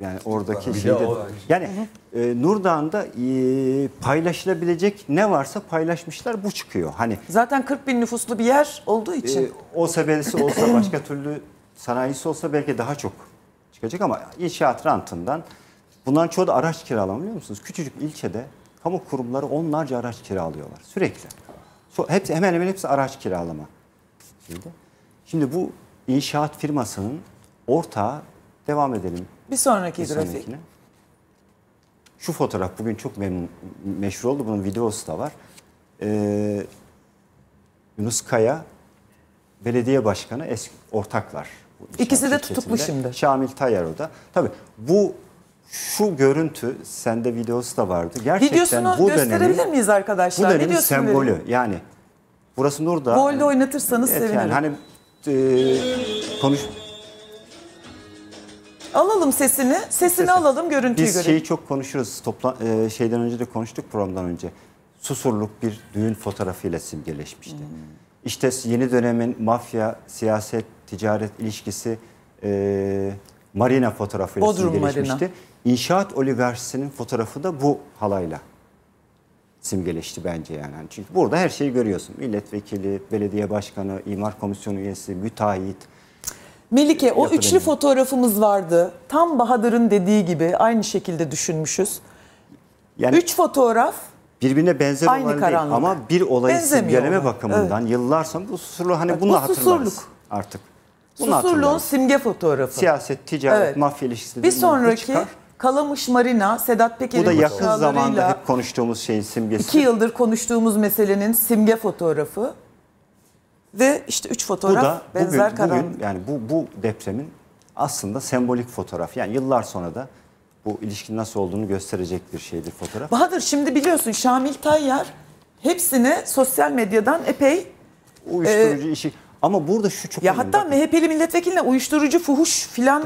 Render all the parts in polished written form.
Yani oradaki şeyde. Yani Nurdağ'da paylaşılabilecek ne varsa paylaşmışlar, bu çıkıyor. Hani zaten 40 bin nüfuslu bir yer olduğu için. O sebelisi olsa, başka türlü sanayisi olsa belki daha çok çıkacak ama inşaat rantından bunların çoğu da araç kiralama, biliyor musunuz? Küçücük ilçede kamu kurumları onlarca araç kiralıyorlar sürekli. Hemen hemen hepsi araç kiralama. Şimdi bu inşaat firmasının ortağı, devam edelim. Bir sonraki grafik. Şu fotoğraf bugün çok meşhur oldu. Bunun videosu da var. Yunus Kaya, belediye başkanı, eski ortaklar. İkisi de tutuklu şimdi. Şamil Tayyar o da. Tabii şu görüntü, sende videosu da vardı. Gerçekten videosunu bu gösterebilir miyiz arkadaşlar? Bu dönemin sembolü. Yani burası Nurdağ. Golde oynatırsanız sevinirim. Yani hani konuş. Alalım sesini alalım, görüntüyü görelim. Biz şeyi çok konuşuruz. Şeyden önce de konuştuk, programdan önce. Susurluk bir düğün fotoğrafıyla simgeleşmişti. İşte yeni dönemin mafya, siyaset, ticaret ilişkisi marina fotoğrafıyla Bodrum simgeleşmişti. Marina. İnşaat oligarşisinin fotoğrafı da bu halayla simgeleşti bence yani. Çünkü burada her şeyi görüyorsun. Milletvekili, belediye başkanı, imar komisyonu üyesi, müteahhit. Melike, o üçlü fotoğrafımız vardı. Tam Bahadır'ın dediği gibi aynı şekilde düşünmüşüz. Yani 3 fotoğraf birbirine benzer aynı olan karanlık. değil ama bir olayı simgeleme bakımından yıllar sonra bu Susurluğu hani bunu hatırlarız artık. Susurluğun simge fotoğrafı. Siyaset, ticaret, mafya ilişkisi. Bir sonraki Kalamış Marina, Sedat Peker'in bu da yakın zamanda hep konuştuğumuz şeyin simgesi. 2 yıldır konuştuğumuz meselenin simge fotoğrafı. Ve işte 3 fotoğraf benzer karanlık. Bugün yani bu depremin aslında sembolik fotoğraf. Yani yıllar sonra da bu ilişkinin nasıl olduğunu gösterecek bir şeydir fotoğraf. Bahadır, şimdi biliyorsun Şamil Tayyar hepsini sosyal medyadan epey uyuşturucu işi. Ama burada şu çok önemli. Hatta MHP'li milletvekiline uyuşturucu, fuhuş filan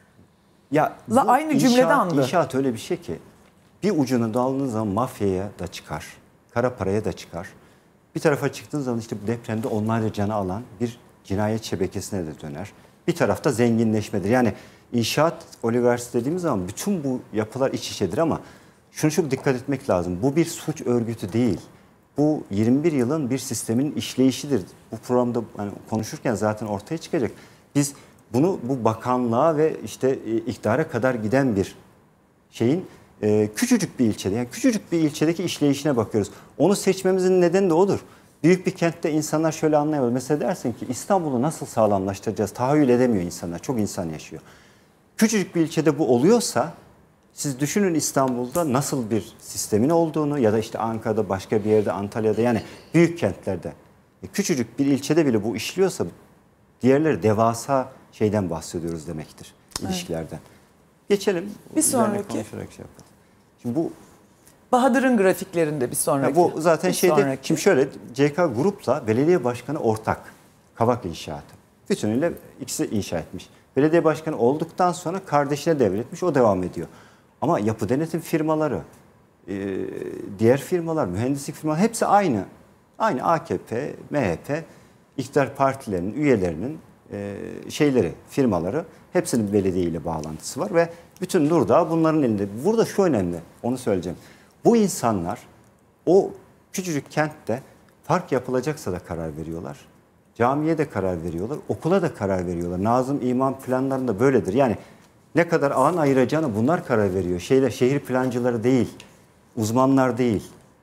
aynı cümlede andı. İnşaat öyle bir şey ki bir ucunu daldığınız zaman mafyaya da çıkar, kara paraya da çıkar. Bir tarafa çıktığınız zaman işte bu depremde onlarca canı alan bir cinayet şebekesine de döner. Bir tarafta zenginleşmedir. Yani inşaat oligarşisi dediğimiz zaman bütün bu yapılar iç içedir ama şunu çok dikkat etmek lazım. Bu bir suç örgütü değil. Bu 21 yılın bir sistemin işleyişidir. Bu programda hani konuşurken zaten ortaya çıkacak. Biz bunu bu bakanlığa ve işte iktidara kadar giden bir şeyin küçücük bir ilçede, yani küçücük bir ilçedeki işleyişine bakıyoruz. Onu seçmemizin nedeni de odur. Büyük bir kentte insanlar şöyle anlayamıyor. Mesela dersin ki İstanbul'u nasıl sağlamlaştıracağız? Tahayyül edemiyor insanlar. Çok insan yaşıyor. Küçücük bir ilçede bu oluyorsa siz düşünün İstanbul'da nasıl bir sistemin olduğunu ya da işte Ankara'da, başka bir yerde, Antalya'da, yani büyük kentlerde. Küçücük bir ilçede bile bu işliyorsa diğerleri devasa şeyden bahsediyoruz demektir. İlişkilerden. Geçelim. Bir sonraki. Konuşarak şey yapalım. Şimdi bu Bahadır'ın grafiklerinde bir sonraki. Bu zaten şimdi şöyle, CK Grup'la belediye başkanı ortak. Kavak İnşaatı. Bütünüyle ikisi inşa etmiş. Belediye başkanı olduktan sonra kardeşine devretmiş, o devam ediyor. Ama yapı denetim firmaları, diğer firmalar, mühendislik firmaları hepsi aynı. Aynı AKP, MHP, iktidar partilerinin, üyelerinin firmaları, hepsinin belediye ile bağlantısı var ve bütün Nurdağ bunların elinde. Burada şu önemli, onu söyleyeceğim. Bu insanlar o küçücük kentte park yapılacaksa da karar veriyorlar. Camiye de karar veriyorlar, okula da karar veriyorlar. Nazım İmam planlarında böyledir. Yani ne kadar alan ayıracağını bunlar karar veriyor. Şehir plancıları değil, uzmanlar değil.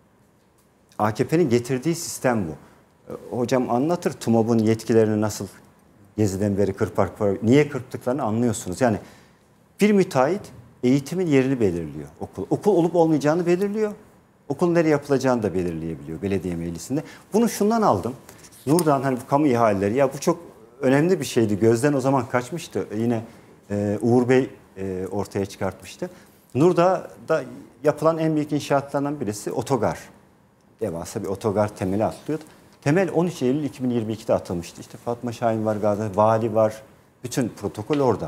AKP'nin getirdiği sistem bu. Hocam anlatır TUMOB'un yetkilerini nasıl Gezi'den beri niye kırptıklarını anlıyorsunuz. Yani bir müteahhit eğitimin yerini belirliyor okul. Okul olup olmayacağını belirliyor. Okul nereye yapılacağını da belirleyebiliyor belediye meclisinde. Bunu şundan aldım. Nurdağ'ın hani bu kamu ihaleleri, ya bu çok önemli bir şeydi. Gözden o zaman kaçmıştı. Yine Uğur Bey ortaya çıkartmıştı. Nurdağ'da yapılan en büyük inşaatlardan birisi otogar. Devasa bir otogar temeli atlıyordu. Temel 13 Eylül 2022'de atılmıştı. İşte Fatma Şahin var, vali var. Bütün protokol orada.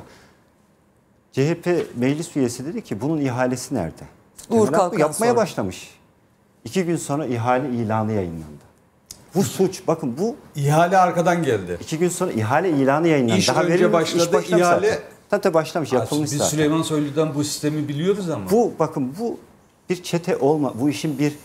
CHP meclis üyesi dedi ki bunun ihalesi nerede? Uğur Kalkan yapmaya başlamış. 2 gün sonra ihale ilanı yayınlandı. Bu suç. Bakın bu. İhale arkadan geldi. 2 gün sonra ihale ilanı yayınlandı. İş önce başladı. İhale Tabii başlamış, yapılmış Biz zaten. Süleyman Soylu'dan bu sistemi biliyoruz ama. Bakın bu bir çete bu işin bir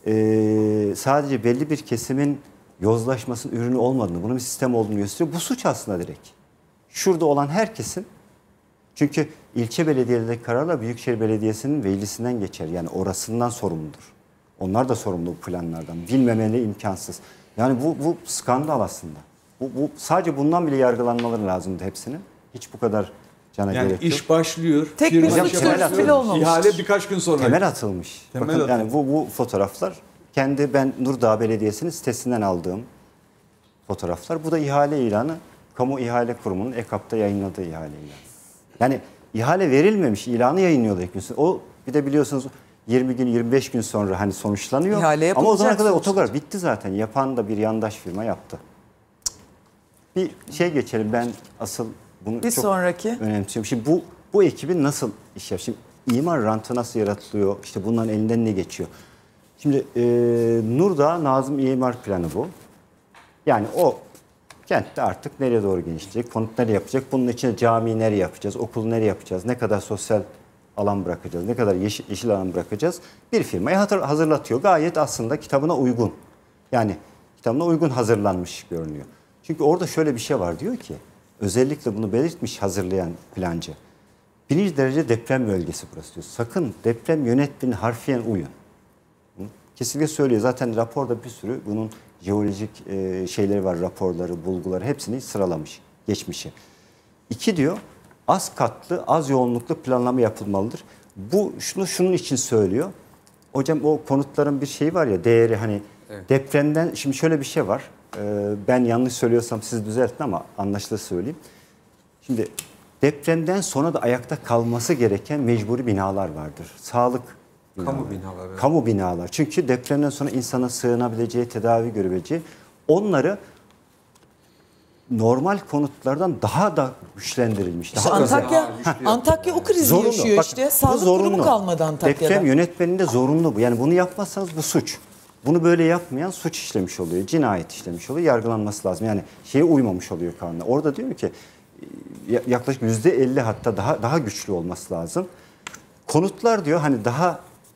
sadece belli bir kesimin yozlaşmasının ürünü olmadığını, bunun bir sistem olduğunu gösteriyor. Bu suç aslında direkt. Şurada olan herkesin, çünkü ilçe belediyelerindeki kararlar Büyükşehir Belediyesi'nin meclisinden geçer. Yani orasından sorumludur. Onlar da sorumlu bu planlardan. Bilmemeli imkansız. Yani bu skandal aslında. Bu sadece bundan bile yargılanmaları lazımdı hepsinin. Hiç bu kadar cana Yani gerek yok. iş başlıyor. Tek bir firma suç çalışıyor, duyurusu bile olmamış. İhale birkaç gün sonra. Temel atılmış. Temel Bakın yani atılmış. bu fotoğraflar ben Nurdağ Belediyesi'nin sitesinden aldığım fotoğraflar. Bu da ihale ilanı. Kamu İhale Kurumu'nun EKAP'ta yayınladığı ihale ilanı. Yani ihale verilmemiş, ilanı yayınlıyorlar ilk gün. O bir de biliyorsunuz 20 gün 25 gün sonra hani sonuçlanıyor. İhale ama o zamana yapılacak kadar sonuçta. otogar bitti zaten. Yapan da bir yandaş firma yaptı. Bir geçelim, ben asıl bunu Bir çok sonraki. önemsiyorum. Şimdi bu ekibin nasıl iş yapıyor? Şimdi imar rantı nasıl yaratılıyor? İşte bunların elinden ne geçiyor? Şimdi Nurdağ Nazım İmar Planı bu. Yani o kentte artık nereye doğru genişleyecek, konut nereye yapacak, bunun içine cami nereye yapacağız, okul nereye yapacağız, ne kadar sosyal alan bırakacağız, ne kadar yeşil alan bırakacağız, bir firmayı hazırlatıyor. Gayet aslında kitabına uygun. Yani kitabına uygun hazırlanmış görünüyor. Çünkü orada şöyle bir şey var, diyor ki, özellikle bunu belirtmiş hazırlayan plancı. 1. derece deprem bölgesi burası diyor. Sakın deprem yönetmeliğine harfiyen uyun. Kesinlikle söylüyor. Zaten raporda bir sürü bunun jeolojik şeyleri var, raporları, bulguları, hepsini sıralamış geçmişi. 2 diyor, az katlı, az yoğunluklu planlama yapılmalıdır. Şunun için söylüyor. Hocam o konutların bir şeyi var ya, değeri hani evet. Depremden, şimdi şöyle bir şey var. Ben yanlış söylüyorsam siz düzeltin ama anlaşılır söyleyeyim. Şimdi depremden sonra da ayakta kalması gereken mecburi binalar vardır. Sağlık binaları. Kamu binaları. Evet. Kamu binalar. Çünkü depremden sonra insana sığınabileceği, tedavi görebileceği, onları normal konutlardan daha da güçlendirilmiş. İşte Daha Antakya o krizi zorunlu. yaşıyor Bak, işte. bu Sağlık zorunlu. durumu kalmadı Antakya'da. Deprem yönetmeninde zorunlu bu. Yani bunu yapmazsanız bu suç. Bunu böyle yapmayan suç işlemiş oluyor. Cinayet işlemiş oluyor. Yargılanması lazım. Yani şeye uymamış oluyor kanuna. Orada diyor ki yaklaşık %50 hatta daha güçlü olması lazım. Konutlar diyor hani daha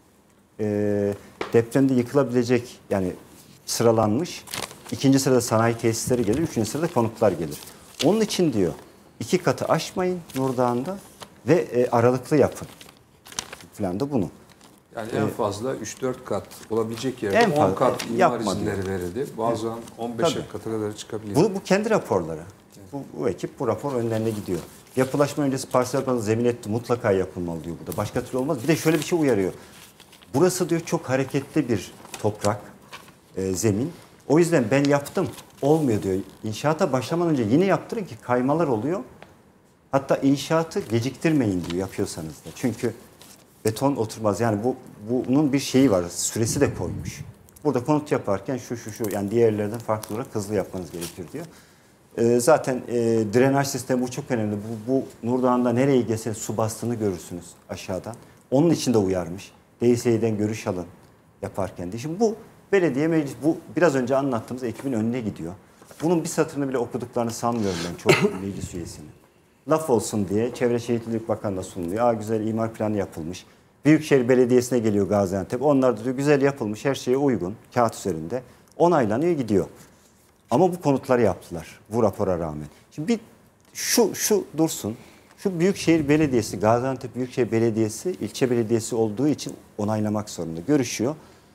depremde yıkılabilecek, yani sıralanmış. 2. sırada sanayi tesisleri gelir. 3. sırada konutlar gelir. Onun için diyor 2 katı aşmayın Nurdağ'ında ve aralıklı yapın falan da bunu. Yani en fazla 3-4 kat olabilecek yerde en 10 kat imar yapma izinleri diyor. verildi. Bazen 15 Tabii. kata kadar çıkabiliyor. Bu kendi raporları. Bu ekip bu rapor önlerine gidiyor. Yapılaşma öncesi parsel planı zemin etti, mutlaka yapılmalı diyor burada. Başka türlü olmaz. Bir de şöyle bir şey uyarıyor. Burası diyor çok hareketli bir toprak, zemin. O yüzden ben yaptım, olmuyor diyor. İnşaata başlamadan önce yine yaptırın ki kaymalar oluyor. Hatta inşaatı geciktirmeyin diyor yapıyorsanız da. Çünkü beton oturmaz. Yani bunun bir şeyi var, süresi de koymuş. Burada konut yaparken şu yani diğerlerden farklı olarak hızlı yapmanız gerekir diyor. Zaten drenaj sistemi bu çok önemli. Bu Nurdağ'da nereye gelse su bastığını görürsünüz aşağıdan. Onun için de uyarmış. DSİ'den görüş alın yaparken de. Şimdi bu belediye meclis, bu biraz önce anlattığımız ekibin önüne gidiyor. Bunun bir satırını bile okuduklarını sanmıyorum ben çok meclis üyesinin. Laf olsun diye Çevre Şehitlilik Bakanı'na sunuluyor. Güzel imar planı yapılmış. Büyükşehir Belediyesi'ne geliyor Gaziantep. Onlar da diyor güzel yapılmış, her şeye uygun, kağıt üzerinde. Onaylanıyor, gidiyor. Ama bu konutları yaptılar bu rapora rağmen. Şimdi şu dursun. Şu Büyükşehir Belediyesi, Gaziantep Büyükşehir Belediyesi ilçe belediyesi olduğu için onaylamak zorunda. Görüşüyor.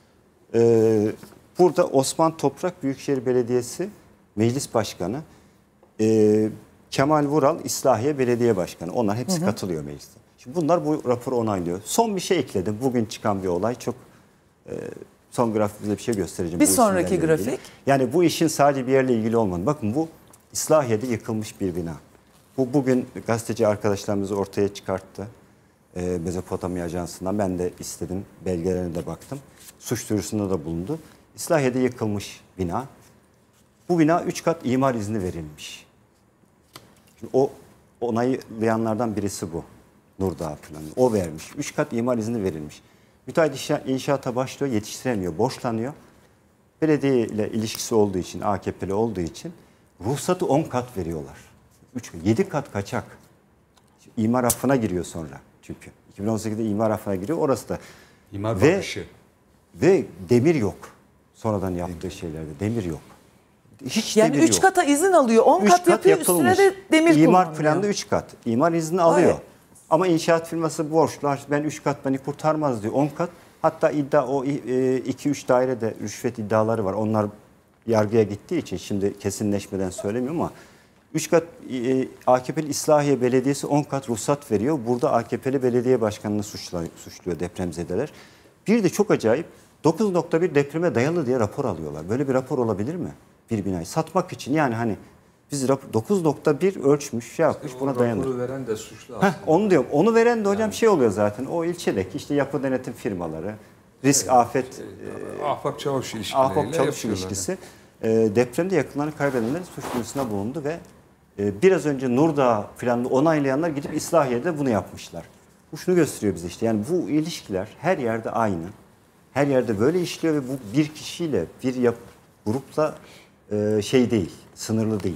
Burada Osman Toprak Büyükşehir Belediyesi Meclis Başkanı, Kemal Vural İslahiye Belediye Başkanı. Onlar hepsi katılıyor mecliste. Şimdi bunlar bu raporu onaylıyor. Son bir şey ekledim. Bugün çıkan bir olay çok... Son grafikte bir şey göstereceğim. Bir sonraki grafik. Ilgili. Yani bu işin sadece bir yerle ilgili olmadı. Bakın bu İslahiye'de yıkılmış bir bina. Bu bugün gazeteci arkadaşlarımız ortaya çıkarttı. Mezopotamya Ajansı'ndan. Ben de istedim. Belgelerine de baktım. Suç duyurusunda da bulundu. İslahiye'de yıkılmış bina. Bu bina 3 kat imar izni verilmiş. Şimdi o onaylayanlardan birisi bu. Nurdağ planı. O vermiş. 3 kat imar izni verilmiş. Müteahhit inşaata başlıyor, yetiştiremiyor, borçlanıyor. Belediye ile ilişkisi olduğu için, AKP'li olduğu için ruhsatı 10 kat veriyorlar. 7 kat kaçak. imar affına giriyor sonra çünkü. 2018'de imar affına giriyor. Orası da. İmar ve, bakışı. ve demir yok. Sonradan yaptığı şeylerde demir yok. Hiç Yani demir 3 yok. kata izin alıyor. 10 Üç kat yapıyor. yapılmış. Üstüne de demir İmar kullanıyor. planında 3 kat. İmar izni alıyor. Hayır. Ama inşaat firması borçlu. Ben 3 kat beni kurtarmaz diyor. 10 kat. Hatta iddia o 2-3 dairede rüşvet iddiaları var. Onlar yargıya gittiği için şimdi kesinleşmeden söylemiyorum ama 3 kat AKP'li İslahiye Belediyesi 10 kat ruhsat veriyor. Burada AKP'li belediye başkanını suçluyor depremzedeler. Bir de çok acayip 9.1 depreme dayalı diye rapor alıyorlar. Böyle bir rapor olabilir mi? Bir binayı satmak için yani hani biz 9.1 ölçmüş şey yapmış buna dayanır. Raporu veren de suçlu aslında. Onu diyorum. Onu veren de hocam şey oluyor zaten. O ilçedeki işte yapı denetim firmaları, risk afet, Ahbap Çavuş ilişkileriyle ahbap çavuş yapıyorlar. ilişkisi. Depremde yakınlarını kaybedenlerin suç duyurusunda bulundu ve biraz önce Nurdağ filan onaylayanlar gidip İslahiye'de bunu yapmışlar. Bu şunu gösteriyor bize işte. Yani bu ilişkiler her yerde aynı. Her yerde böyle işliyor ve bu bir kişiyle, bir grupla şey değil, sınırlı değil.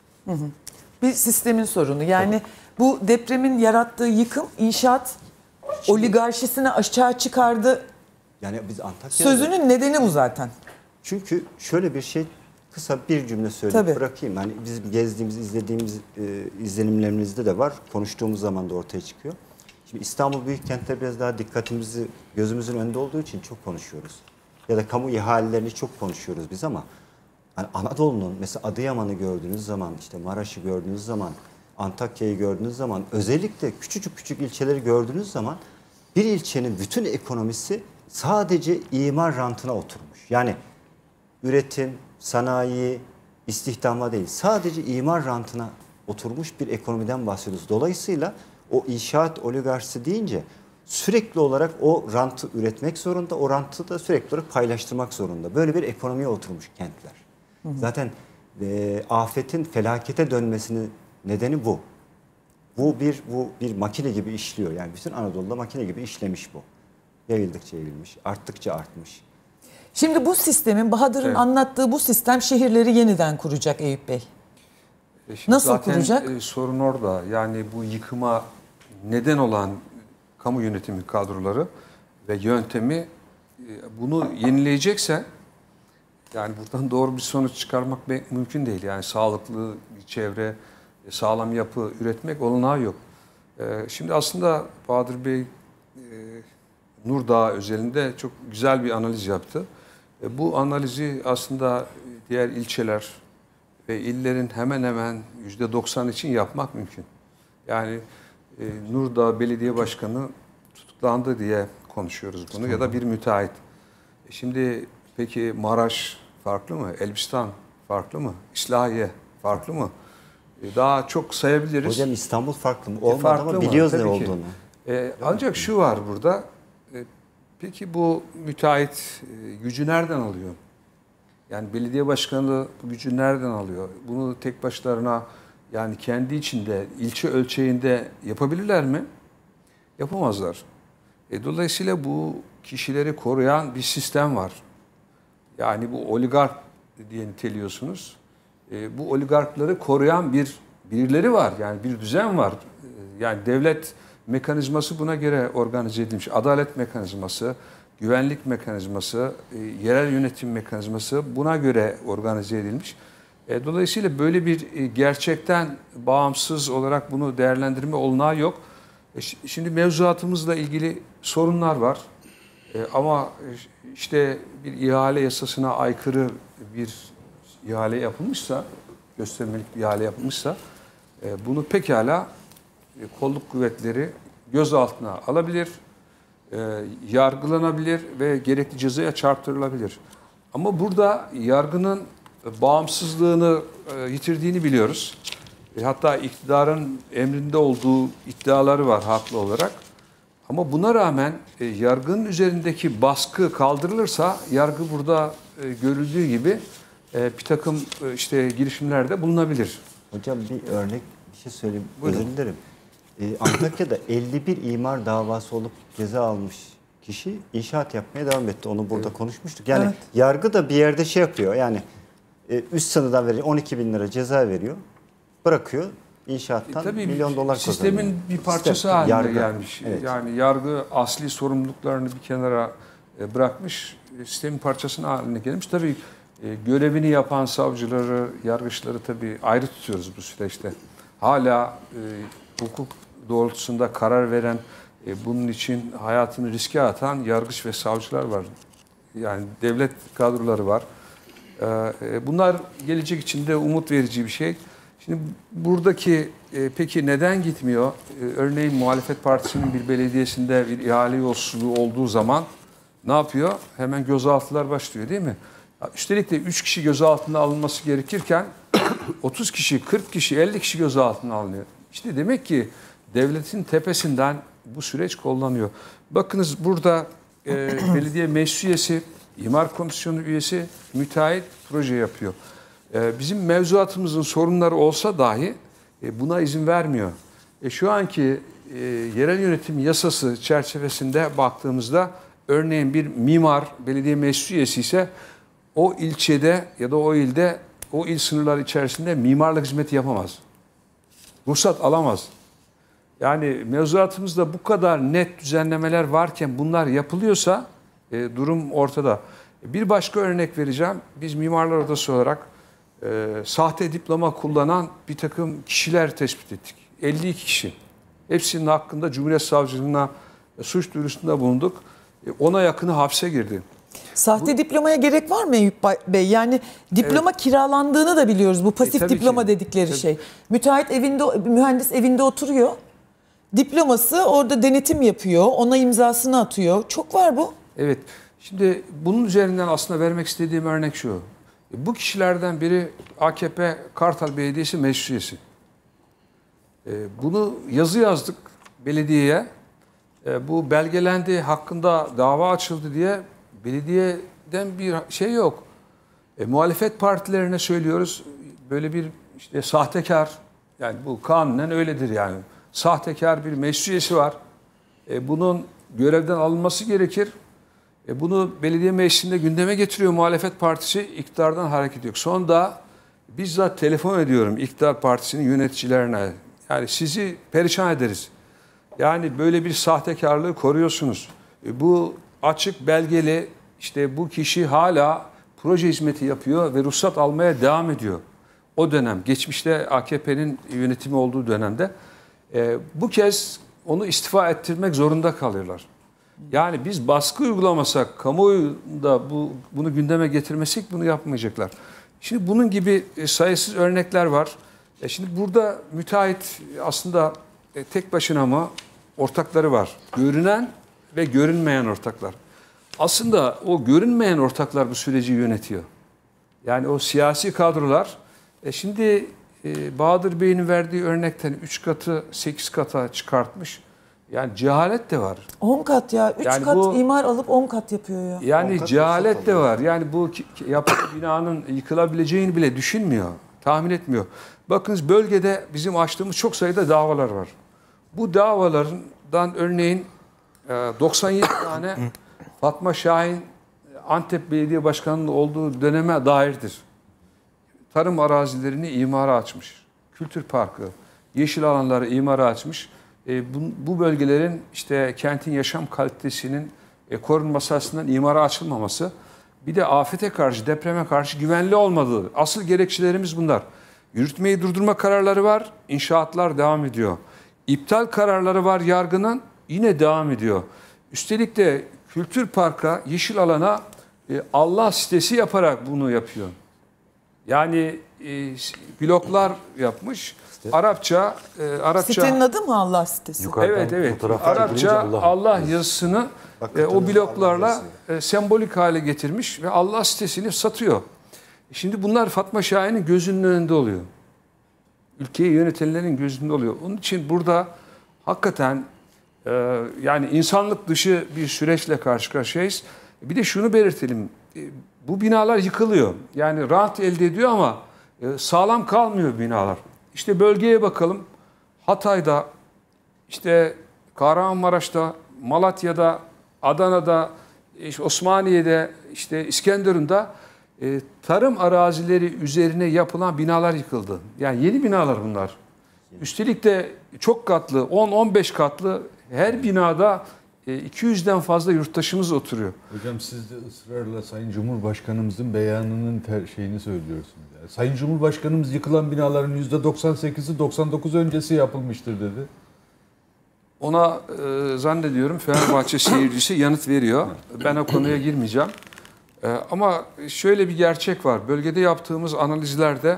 Bir sistemin sorunu. Yani bu depremin yarattığı yıkım inşaat oligarşisini aşağı çıkardı. Yani biz Antakya'da... Sözünün nedeni bu zaten. Çünkü şöyle bir şey, kısa bir cümle söyleyip Tabii. bırakayım. Hani biz gezdiğimiz, izlediğimiz izlenimlerimizde de var. Konuştuğumuz zaman da ortaya çıkıyor. Şimdi İstanbul büyük kentler biraz daha dikkatimizi gözümüzün önünde olduğu için çok konuşuyoruz. Ya da kamu ihalelerini çok konuşuyoruz biz ama hani Anadolu'nun mesela Adıyaman'ı gördüğünüz zaman, işte Maraş'ı gördüğünüz zaman, Antakya'yı gördüğünüz zaman, özellikle küçücük küçük ilçeleri gördüğünüz zaman bir ilçenin bütün ekonomisi sadece imar rantına oturmuş. Yani üretim, sanayi, istihdama değil, sadece imar rantına oturmuş bir ekonomiden bahsediyoruz. Dolayısıyla o inşaat oligarşisi deyince sürekli olarak o rantı üretmek zorunda, o rantı da sürekli olarak paylaştırmak zorunda. Böyle bir ekonomiye oturmuş kentler. Zaten afetin felakete dönmesinin nedeni bu. Bu bir makine gibi işliyor. Yani bütün Anadolu'da makine gibi işlemiş bu. Yayıldıkça yayılmış, arttıkça artmış. Şimdi bu sistemin, Bahadır'ın Evet. anlattığı bu sistem şehirleri yeniden kuracak Eyüp Bey. Şimdi Nasıl zaten, kuracak? Sorun orada. Yani bu yıkıma neden olan kamu yönetimi kadroları ve yöntemi bunu yenileyecekse yani buradan doğru bir sonuç çıkarmak mümkün değil. Yani sağlıklı bir çevre, sağlam yapı üretmek olanağı yok. Şimdi aslında Bahadır Bey Nurdağ özelinde çok güzel bir analiz yaptı. Bu analizi aslında diğer ilçeler ve illerin hemen hemen %90 için yapmak mümkün. Yani Nurdağ Belediye Başkanı tutuklandı diye konuşuyoruz bunu ya da bir müteahhit. Şimdi peki Maraş farklı mı? Elbistan farklı mı? İslahiye farklı mı? Daha çok sayabiliriz. Hocam İstanbul farklı mı? Olmadı Farklı ama mı? biliyoruz ne Tabii ki. olduğunu. Ancak şu var burada. Peki bu müteahhit gücü nereden alıyor? Yani belediye başkanlığı bu gücü nereden alıyor? Bunu tek başlarına yani kendi içinde, ilçe ölçeğinde yapabilirler mi? Yapamazlar. Dolayısıyla bu kişileri koruyan bir sistem var. Yani bu oligark diye niteliyorsunuz. Bu oligarkları koruyan birileri var. Yani bir düzen var. Yani devlet mekanizması buna göre organize edilmiş. Adalet mekanizması, güvenlik mekanizması, yerel yönetim mekanizması buna göre organize edilmiş. Dolayısıyla böyle bir gerçekten bağımsız olarak bunu değerlendirme olanağı yok. Şimdi mevzuatımızla ilgili sorunlar var. Ama işte bir ihale yasasına aykırı bir ihale yapılmışsa, göstermelik bir ihale yapılmışsa bunu pekala kolluk kuvvetleri gözaltına alabilir, yargılanabilir ve gerekli cezaya çarptırılabilir. Ama burada yargının bağımsızlığını yitirdiğini biliyoruz. Hatta iktidarın emrinde olduğu iddiaları var haklı olarak. Ama buna rağmen yargının üzerindeki baskı kaldırılırsa yargı burada görüldüğü gibi bir takım işte girişimlerde bulunabilir. Hocam bir örnek bir şey söyleyeyim. Buyurun. Özür dilerim. Antakya'da 51 imar davası olup ceza almış kişi inşaat yapmaya devam etti. Onu burada konuşmuştuk. Yani Evet. yargı da bir yerde şey yapıyor. Yani üst sınırdan veriyor 12 bin lira ceza veriyor. Bırakıyor. inşaattan Tabii milyon dolar sistemin kazanıyor. bir parçası Sistem, haline yargı. gelmiş. Evet. Yani yargı asli sorumluluklarını bir kenara bırakmış, sistemin parçasına haline gelmiş. Tabii görevini yapan savcıları, yargıçları tabii ayrı tutuyoruz bu süreçte. Hala hukuk doğrultusunda karar veren, bunun için hayatını riske atan yargıç ve savcılar var. Yani devlet kadroları var. Bunlar gelecek için de umut verici bir şey. Şimdi buradaki peki neden gitmiyor? Örneğin muhalefet partisinin bir belediyesinde bir ihale yolsuzluğu olduğu zaman ne yapıyor? Hemen gözaltılar başlıyor değil mi? Üstelik de 3 kişi gözaltına alınması gerekirken 30 kişi, 40 kişi, 50 kişi gözaltına alınıyor. İşte demek ki devletin tepesinden bu süreç kullanılıyor. Bakınız burada belediye meclis üyesi, imar komisyonu üyesi, müteahhit proje yapıyor. Bizim mevzuatımızın sorunları olsa dahi buna izin vermiyor. Şu anki yerel yönetim yasası çerçevesinde baktığımızda örneğin bir mimar belediye meclis üyesi ise o ilçede ya da o ilde o il sınırları içerisinde mimarlık hizmeti yapamaz. Ruhsat alamaz. Yani mevzuatımızda bu kadar net düzenlemeler varken bunlar yapılıyorsa durum ortada. Bir başka örnek vereceğim. Biz Mimarlar Odası olarak sahte diploma kullanan bir takım kişiler tespit ettik. 52 kişi. Hepsinin hakkında Cumhuriyet Savcılığına suç duyurusunda bulunduk. 10'a yakını hapse girdi. Sahte diplomaya gerek var mı Eyüp Bey? Yani diploma kiralandığını da biliyoruz. Bu pasif tabii diploma ki. dedikleri Tabii. şey. Müteahhit evinde, mühendis evinde oturuyor. Diploması orada denetim yapıyor. Ona imzasını atıyor. Çok var bu. Evet. Şimdi bunun üzerinden aslında vermek istediğim örnek şu. Bu kişilerden biri AKP Kartal Belediyesi meclis üyesi. Bunu yazı yazdık belediyeye. Bu belgelendi, hakkında dava açıldı diye belediyeden bir şey yok. Muhalefet partilerine söylüyoruz. Böyle bir işte sahtekar, yani bu kanunen öyledir yani. Sahtekar bir meclis üyesi var. Bunun görevden alınması gerekir. Bunu belediye meclisinde gündeme getiriyor muhalefet partisi, iktidardan hareket yok. Sonunda bizzat telefon ediyorum iktidar partisinin yöneticilerine. Yani sizi perişan ederiz. Yani böyle bir sahtekarlığı koruyorsunuz. Bu açık belgeli, işte bu kişi hala proje hizmeti yapıyor ve ruhsat almaya devam ediyor. O dönem, geçmişte AKP'nin yönetimi olduğu dönemde bu kez onu istifa ettirmek zorunda kalıyorlar. Yani biz baskı uygulamasak, kamuoyunda bunu gündeme getirmesek bunu yapmayacaklar. Şimdi bunun gibi sayısız örnekler var. Şimdi burada müteahhit aslında tek başına mı ortakları var. Görünen ve görünmeyen ortaklar. Aslında o görünmeyen ortaklar bu süreci yönetiyor. Yani o siyasi kadrolar. Şimdi Bahadır Bey'in verdiği örnekten 3 katı 8 kata çıkartmış. Yani cehalet de var. 10 kat ya. 3 Yani kat bu, imar alıp 10 kat yapıyor ya. Yani cehalet de var. Yani bu yapılan binanın yıkılabileceğini bile düşünmüyor. Tahmin etmiyor. Bakınız bölgede bizim açtığımız çok sayıda davalar var. Bu davalardan örneğin 97 tane Fatma Şahin Antep Belediye Başkanı'nın olduğu döneme dairdir. Tarım arazilerini imara açmış. Kültür parkı, yeşil alanları imara açmış. Bu bölgelerin işte kentin yaşam kalitesinin korunması açısından imara açılmaması, bir de afete karşı, depreme karşı güvenli olmadığı. Asıl gerekçelerimiz bunlar. Yürütmeyi durdurma kararları var, inşaatlar devam ediyor. İptal kararları var yargının, yine devam ediyor. Üstelik de kültür parka, yeşil alana Allah sitesi yaparak bunu yapıyor. Yani bloklar yapmış. Arapça Sitenin adı mı Allah sitesi? Evet. Arapça Allah yazısını o bloklarla sembolik hale getirmiş ve Allah sitesini satıyor. Şimdi bunlar Fatma Şahin'in gözünün önünde oluyor. Ülkeyi yönetenlerin gözünde oluyor. Onun için burada hakikaten yani insanlık dışı bir süreçle karşı karşıyayız. Bir de şunu belirtelim. Bu binalar yıkılıyor. Yani rant elde ediyor ama sağlam kalmıyor binalar. İşte bölgeye bakalım. Hatay'da, işte Kahramanmaraş'ta, Malatya'da, Adana'da, işte Osmaniye'de, işte İskenderun'da tarım arazileri üzerine yapılan binalar yıkıldı. Yani yeni binalar bunlar. Üstelik de çok katlı, 10-15 katlı her binada 200'den fazla yurttaşımız oturuyor. Hocam siz de ısrarla Sayın Cumhurbaşkanımızın beyanının şeyini söylüyorsunuz. Yani Sayın Cumhurbaşkanımız yıkılan binaların %98'i 99 öncesi yapılmıştır dedi. Ona zannediyorum Fenerbahçe seyircisi yanıt veriyor. Ben o konuya girmeyeceğim. Ama şöyle bir gerçek var. Bölgede yaptığımız analizlerde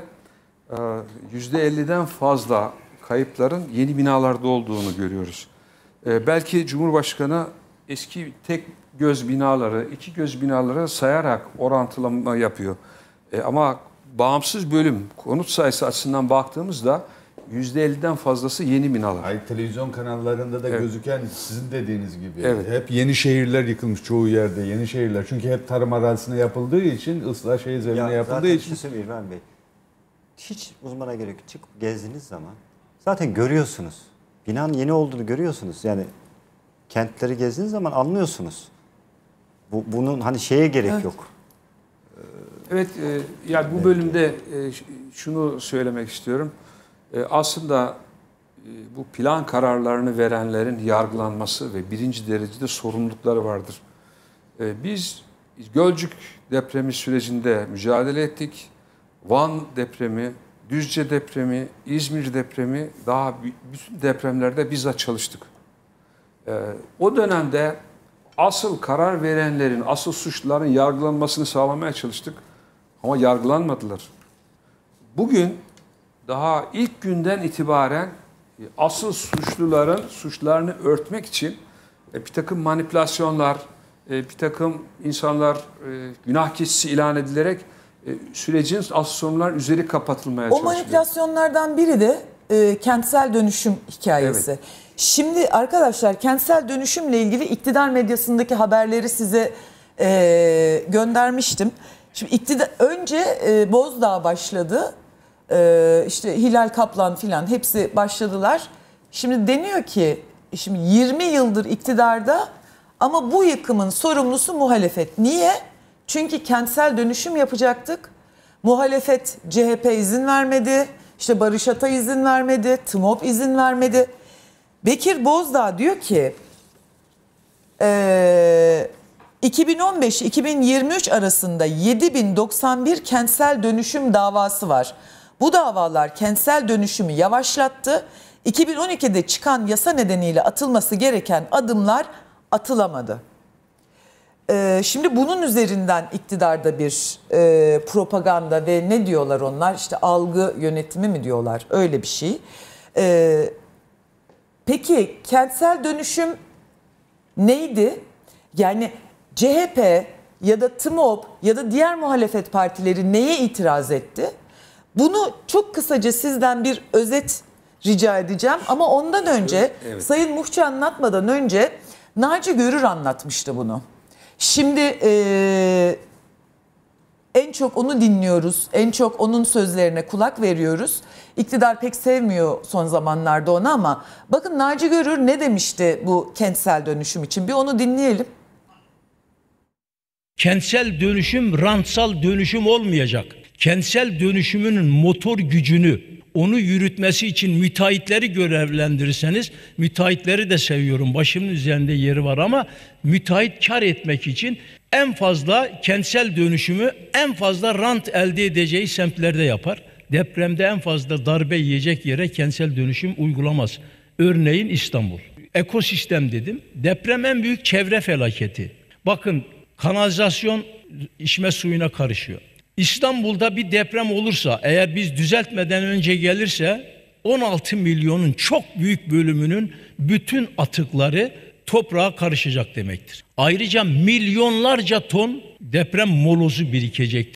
%50'den fazla kayıpların yeni binalarda olduğunu görüyoruz. Belki Cumhurbaşkanı eski tek göz binaları, iki göz binaları sayarak orantılama yapıyor. Ama bağımsız bölüm, konut sayısı açısından baktığımızda %50'den fazlası yeni binalar. Ay, televizyon kanallarında da gözüken sizin dediğiniz gibi. Evet. Hep yeni şehirler yıkılmış çoğu yerde. Yeni şehirler. Çünkü hep tarım arazisine yapıldığı için, ıslah zemine yapıldığı için. Zaten İlhan Bey, hiç uzmana gerek yok. Çıkıp gezdiğiniz zaman zaten görüyorsunuz. Binanın yeni olduğunu görüyorsunuz. Yani kentleri gezdiğiniz zaman anlıyorsunuz. Bunun hani şeye gerek yok. Evet, yani bu bölümde şunu söylemek istiyorum. Aslında bu plan kararlarını verenlerin yargılanması ve birinci derecede sorumlulukları vardır. Biz Gölcük depremi sürecinde mücadele ettik. Van depremi, Düzce depremi, İzmir depremi, daha bütün depremlerde bizzat çalıştık. O dönemde asıl karar verenlerin, asıl suçluların yargılanmasını sağlamaya çalıştık. Ama yargılanmadılar. Bugün daha ilk günden itibaren asıl suçluların suçlarını örtmek için bir takım manipülasyonlar, bir takım insanlar günah keçisi ilan edilerek sürecin asıl sorunlar üzeri kapatılmaya çalışılıyor. O manipülasyonlardan biri de kentsel dönüşüm hikayesi. Evet. Şimdi arkadaşlar kentsel dönüşümle ilgili iktidar medyasındaki haberleri size göndermiştim. Şimdi önce Bozdağ başladı. İşte Hilal Kaplan filan hepsi başladılar. Şimdi deniyor ki şimdi 20 yıldır iktidarda ama bu yıkımın sorumlusu muhalefet. Niye? Çünkü kentsel dönüşüm yapacaktık. Muhalefet CHP izin vermedi. İşte Barış Atay izin vermedi. TMOB izin vermedi. Bekir Bozdağ diyor ki 2015-2023 arasında 7091 kentsel dönüşüm davası var. Bu davalar kentsel dönüşümü yavaşlattı. 2012'de çıkan yasa nedeniyle atılması gereken adımlar atılamadı. Şimdi bunun üzerinden iktidarda bir propaganda ve ne diyorlar onlar? İşte algı yönetimi mi diyorlar? Öyle bir şey. Peki kentsel dönüşüm neydi? Yani CHP ya da TMOB ya da diğer muhalefet partileri neye itiraz etti? Bunu çok kısaca sizden bir özet rica edeceğim. Ama ondan önce Sayın Muhçı anlatmadan önce Naci Görür anlatmıştı bunu. Şimdi en çok onu dinliyoruz, en çok onun sözlerine kulak veriyoruz. İktidar pek sevmiyor son zamanlarda onu ama bakın Naci Görür ne demişti bu kentsel dönüşüm için? Bir onu dinleyelim. Kentsel dönüşüm rantsal dönüşüm olmayacak. Kentsel dönüşümünün motor gücünü, onu yürütmesi için müteahhitleri görevlendirirseniz, müteahhitleri de seviyorum, başımın üzerinde yeri var ama müteahhit kar etmek için en fazla kentsel dönüşümü en fazla rant elde edeceği semtlerde yapar. Depremde en fazla darbe yiyecek yere kentsel dönüşüm uygulamaz. Örneğin İstanbul. Ekosistem dedim. Deprem en büyük çevre felaketi. Bakın kanalizasyon içme suyuna karışıyor. İstanbul'da bir deprem olursa eğer biz düzeltmeden önce gelirse 16 milyonun çok büyük bölümünün bütün atıkları toprağa karışacak demektir. Ayrıca milyonlarca ton deprem molozu birikecek.